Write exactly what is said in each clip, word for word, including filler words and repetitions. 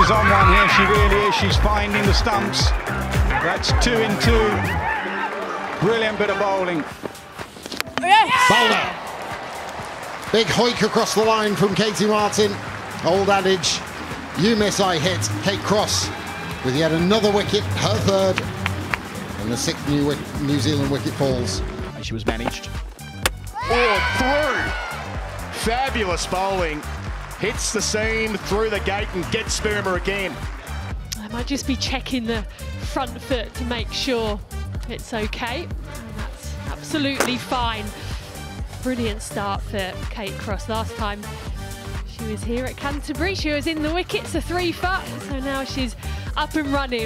is on one here, she really is. She's finding the stumps. That's two in two. Brilliant bit of bowling. Yes. Bowler. Big hoik across the line from Katie Martin. Old adage, you miss, I hit. Kate Cross with yet another wicket, her third, and the sixth New, New Zealand wicket falls. She was managed. Oh, through! Fabulous bowling. Hits the seam through the gate and gets Sperma again. I might just be checking the front foot to make sure it's okay. And that's absolutely fine. Brilliant start for Kate Cross. Last time she was here at Canterbury, she was in the wickets, a three for, so now she's up and running.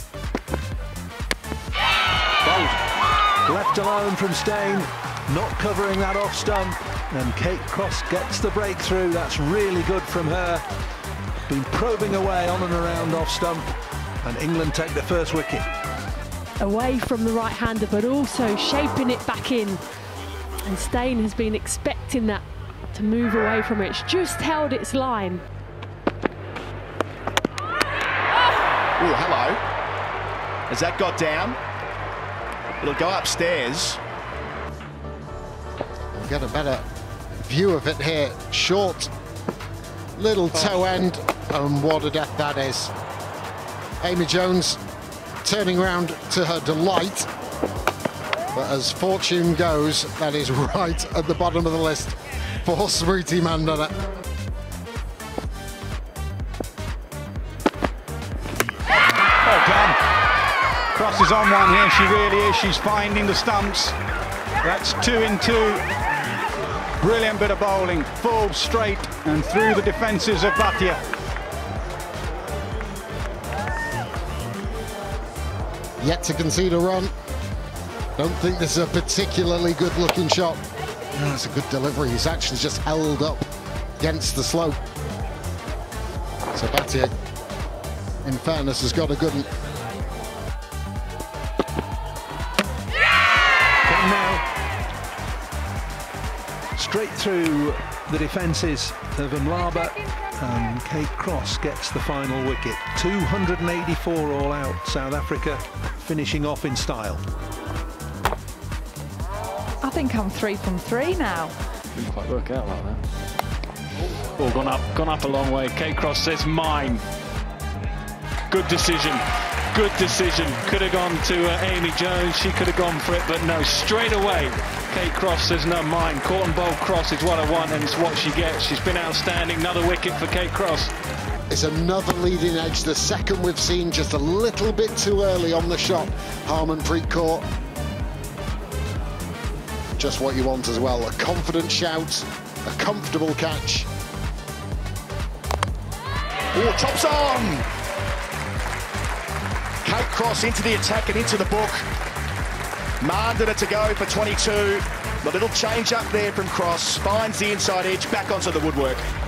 Bolt left alone from Steyn, not covering that off stump, and Kate Cross gets the breakthrough. That's really good from her. Been probing away on and around off stump, and England take the first wicket. Away from the right-hander, but also shaping it back in. And Steyn has been expecting that to move away from it. It's just held its line. Oh, hello. Has that got down? It'll go upstairs. We'll get a better view of it here. Short, little toe end, and what a death that is. Amy Jones turning round to her delight. But as fortune goes, that is right at the bottom of the list for Smriti Mandana. Oh, done. Cross is on one here, she really is. She's finding the stumps. That's two in two. Brilliant bit of bowling, full, straight, and through the defences of Bhatia. Yet to concede a run. Don't think this is a particularly good-looking shot. No, it's a good delivery. He's actually just held up against the slope. So Bhatia, in fairness, has got a good one. Now, straight through the defences of Mlaba, and Kate Cross gets the final wicket. two hundred eighty-four all out. South Africa finishing off in style. I think I'm three from three now. Didn't quite work out like that. Oh, gone up, gone up a long way. Kate Cross says mine. Good decision, good decision. Could have gone to uh, Amy Jones, she could have gone for it, but no, straight away. Kate Cross says no, mine. Caught and bowled cross is what I want, and it's what she gets. She's been outstanding. Another wicket for Kate Cross. It's another leading edge, the second we've seen, just a little bit too early on the shot. Harmanpreet Kaur. Just what you want as well, a confident shout, a comfortable catch. Oh, tops on! Kate Cross into the attack and into the book. Mandana to go for twenty-two. The little change up there from Cross, finds the inside edge, back onto the woodwork.